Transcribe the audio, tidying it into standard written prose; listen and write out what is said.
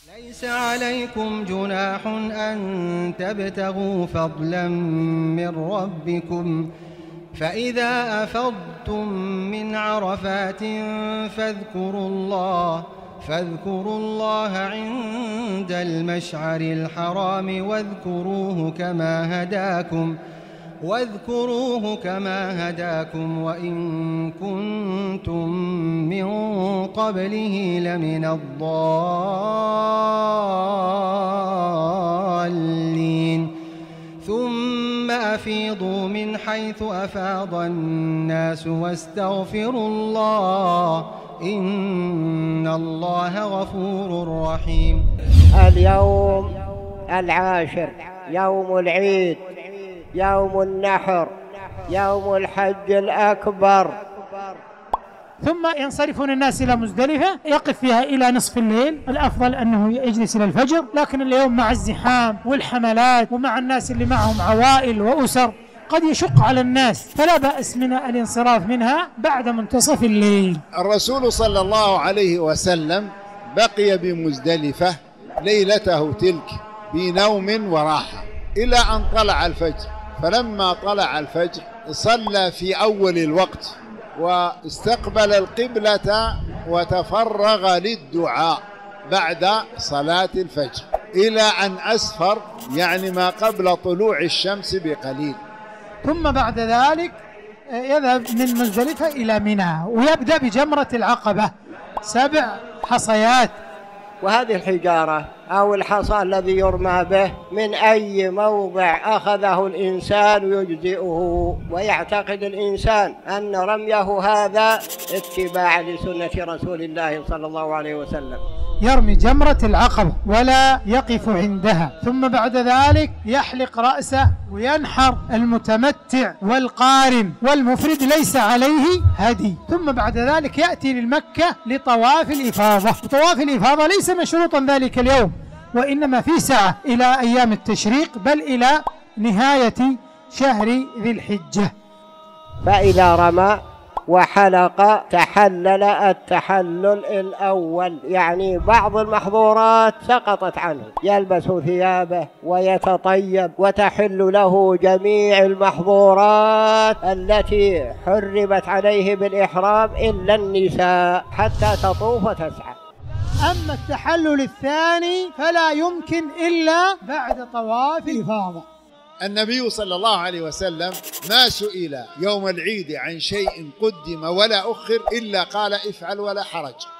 ليس عليكم جناح أن تبتغوا فضلا من ربكم، فإذا أفضتم من عرفات فاذكروا الله عند المشعر الحرام واذكروه كما هداكم وإن كنتم من قبله لمن الضالين. ثم أفيضوا من حيث أفاض الناس واستغفروا الله إن الله غفور رحيم. اليوم العاشر يوم العيد، يوم النحر، يوم الحج الأكبر. ثم ينصرفون الناس إلى مزدلفة، يقف فيها إلى نصف الليل، الأفضل أنه يجلس إلى الفجر، لكن اليوم مع الزحام والحملات ومع الناس اللي معهم عوائل وأسر قد يشق على الناس، فلا بأس من الانصراف منها بعد منتصف الليل. الرسول صلى الله عليه وسلم بقي بمزدلفة ليلته تلك بنوم وراحة إلى أن طلع الفجر، فلما طلع الفجر صلى في أول الوقت واستقبل القبلة وتفرغ للدعاء بعد صلاة الفجر إلى أن أسفر، يعني ما قبل طلوع الشمس بقليل. ثم بعد ذلك يذهب من مزدلفة إلى منى ويبدأ بجمرة العقبة 7 حصيات. وهذه الحجارة أو الحصى الذي يرمى به من أي موضع أخذه الإنسان يجزئه، ويعتقد الإنسان أن رميه هذا اتباع لسنة رسول الله صلى الله عليه وسلم. يرمي جمرة العقبة ولا يقف عندها، ثم بعد ذلك يحلق رأسه وينحر المتمتع والقارن، والمفرد ليس عليه هدي. ثم بعد ذلك يأتي للمكة لطواف الإفاضة. طواف الإفاضة ليس مشروطا ذلك اليوم، وإنما في سعة إلى أيام التشريق، بل إلى نهاية شهر ذي الحجة. فإذا رمى وحلق تحلل التحلل الأول، يعني بعض المحظورات سقطت عنه، يلبس ثيابه ويتطيب وتحل له جميع المحظورات التي حرمت عليه بالإحرام إلا النساء حتى تطوف وتسعى. أما التحلل الثاني فلا يمكن إلا بعد طواف الإفاضة. النبي صلى الله عليه وسلم ما سئل يوم العيد عن شيء قدم ولا أخر إلا قال افعل ولا حرج.